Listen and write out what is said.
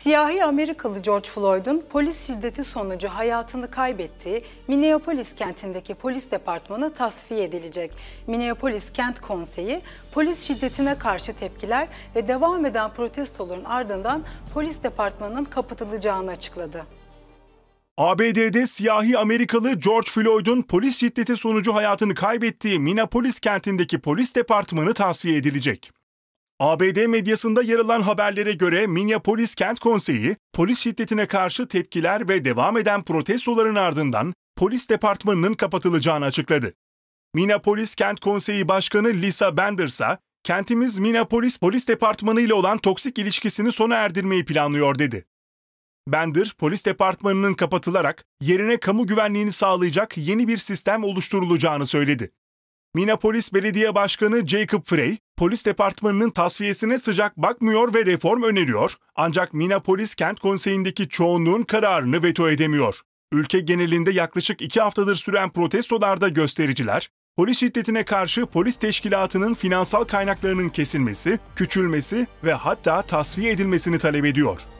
Siyahi Amerikalı George Floyd'un polis şiddeti sonucu hayatını kaybettiği Minneapolis kentindeki polis departmanı tasfiye edilecek. Minneapolis Kent Konseyi, polis şiddetine karşı tepkiler ve devam eden protestoların ardından polis departmanının kapatılacağını açıkladı. ABD'de siyahi Amerikalı George Floyd'un polis şiddeti sonucu hayatını kaybettiği Minneapolis kentindeki polis departmanı tasfiye edilecek. ABD medyasında yer alan haberlere göre Minneapolis Kent Konseyi, polis şiddetine karşı tepkiler ve devam eden protestoların ardından polis departmanının kapatılacağını açıkladı. Minneapolis Kent Konseyi Başkanı Lisa Benders'a, "Kentimiz Minneapolis Polis Departmanı ile olan toksik ilişkisini sona erdirmeyi planlıyor," dedi. Bender, polis departmanının kapatılarak yerine kamu güvenliğini sağlayacak yeni bir sistem oluşturulacağını söyledi. Minneapolis Belediye Başkanı Jacob Frey, polis departmanının tasfiyesine sıcak bakmıyor ve reform öneriyor, ancak Minneapolis Kent Konseyi'ndeki çoğunluğun kararını veto edemiyor. Ülke genelinde yaklaşık 2 haftadır süren protestolarda göstericiler, polis şiddetine karşı polis teşkilatının finansal kaynaklarının kesilmesi, küçülmesi ve hatta tasfiye edilmesini talep ediyor.